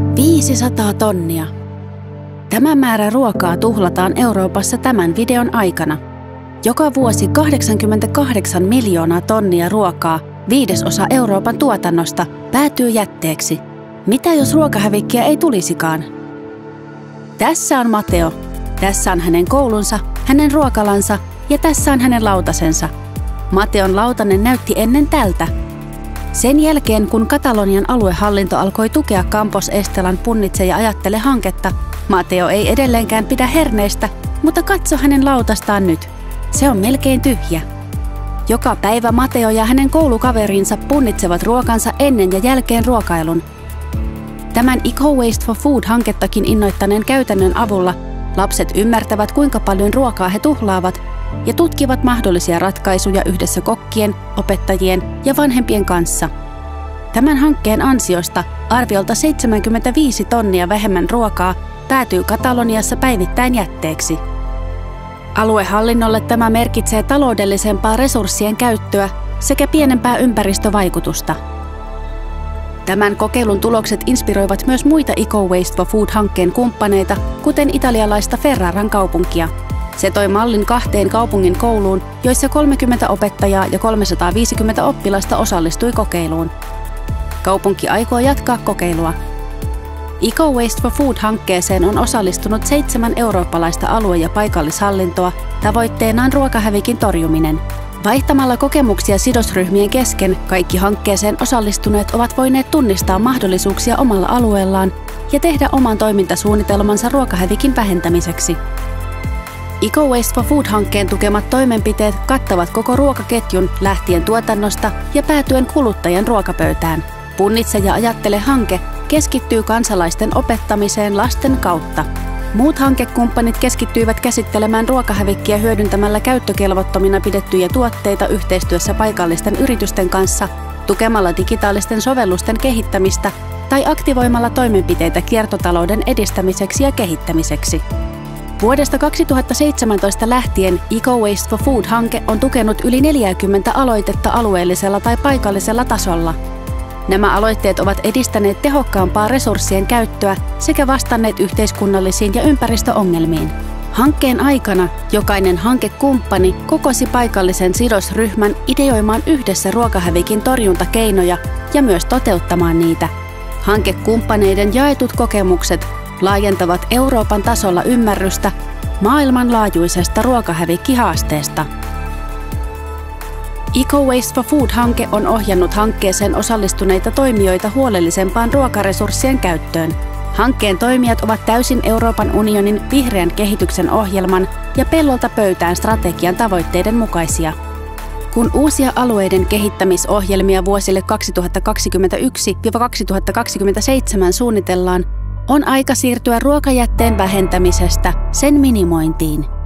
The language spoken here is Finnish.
500 tonnia. Tämä määrä ruokaa tuhlataan Euroopassa tämän videon aikana. Joka vuosi 88 miljoonaa tonnia ruokaa, 1/5 Euroopan tuotannosta, päätyy jätteeksi. Mitä jos ruokahävikkiä ei tulisikaan? Tässä on Matteo. Tässä on hänen koulunsa, hänen ruokalansa ja tässä on hänen lautasensa. Matteon lautanen näytti ennen tältä. Sen jälkeen, kun Katalonian aluehallinto alkoi tukea Campos Estelan Punnitse ja ajattele hanketta, Matteo ei edelleenkään pidä herneistä, mutta katso hänen lautastaan nyt. Se on melkein tyhjä. Joka päivä Matteo ja hänen koulukaverinsa punnitsevat ruokansa ennen ja jälkeen ruokailun. Tämän Eco Waste for Food-hankettakin innoittaneen käytännön avulla lapset ymmärtävät, kuinka paljon ruokaa he tuhlaavat ja tutkivat mahdollisia ratkaisuja yhdessä kokkien, opettajien ja vanhempien kanssa. Tämän hankkeen ansiosta arviolta 75 tonnia vähemmän ruokaa päätyy Kataloniassa päivittäin jätteeksi. Aluehallinnolle tämä merkitsee taloudellisempaa resurssien käyttöä sekä pienempää ympäristövaikutusta. Tämän kokeilun tulokset inspiroivat myös muita Eco Waste for Food-hankkeen kumppaneita, kuten italialaista Ferraran kaupunkia. Se toi mallin 2 kaupungin kouluun, joissa 30 opettajaa ja 350 oppilasta osallistui kokeiluun. Kaupunki aikoo jatkaa kokeilua. Eco Waste for Food-hankkeeseen on osallistunut 7 eurooppalaista alue- ja paikallishallintoa, tavoitteenaan ruokahävikin torjuminen. Vaihtamalla kokemuksia sidosryhmien kesken kaikki hankkeeseen osallistuneet ovat voineet tunnistaa mahdollisuuksia omalla alueellaan ja tehdä oman toimintasuunnitelmansa ruokahävikin vähentämiseksi. Eco Waste for Food-hankkeen tukemat toimenpiteet kattavat koko ruokaketjun lähtien tuotannosta ja päätyen kuluttajan ruokapöytään. Punnitse ja ajattele -hanke keskittyy kansalaisten opettamiseen lasten kautta. Muut hankekumppanit keskittyivät käsittelemään ruokahävikkiä hyödyntämällä käyttökelvottomina pidettyjä tuotteita yhteistyössä paikallisten yritysten kanssa, tukemalla digitaalisten sovellusten kehittämistä tai aktivoimalla toimenpiteitä kiertotalouden edistämiseksi ja kehittämiseksi. Vuodesta 2017 lähtien Eco Waste for Food-hanke on tukenut yli 40 aloitetta alueellisella tai paikallisella tasolla. Nämä aloitteet ovat edistäneet tehokkaampaa resurssien käyttöä sekä vastanneet yhteiskunnallisiin ja ympäristöongelmiin. Hankkeen aikana jokainen hankekumppani kokosi paikallisen sidosryhmän ideoimaan yhdessä ruokahävikin torjuntakeinoja ja myös toteuttamaan niitä. Hankekumppaneiden jaetut kokemukset laajentavat Euroopan tasolla ymmärrystä maailmanlaajuisesta ruokahävikkihaasteesta. Eco Waste for Food-hanke on ohjannut hankkeeseen osallistuneita toimijoita huolellisempaan ruokaresurssien käyttöön. Hankkeen toimijat ovat täysin Euroopan unionin vihreän kehityksen ohjelman ja pellolta pöytään strategian tavoitteiden mukaisia. Kun uusia alueiden kehittämisohjelmia vuosille 2021–2027 suunnitellaan, on aika siirtyä ruokajätteen vähentämisestä sen minimointiin.